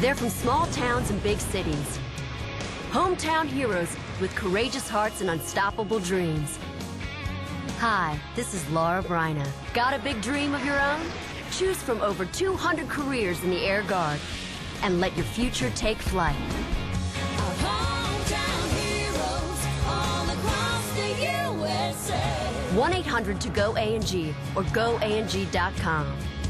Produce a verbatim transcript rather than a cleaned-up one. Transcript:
They're from small towns and big cities. Hometown heroes with courageous hearts and unstoppable dreams. Hi, this is Laura Bryna. Got a big dream of your own? Choose from over two hundred careers in the Air Guard and let your future take flight. Our hometown heroes all across the U S A. one eight hundred to go A N G or go A N G dot com.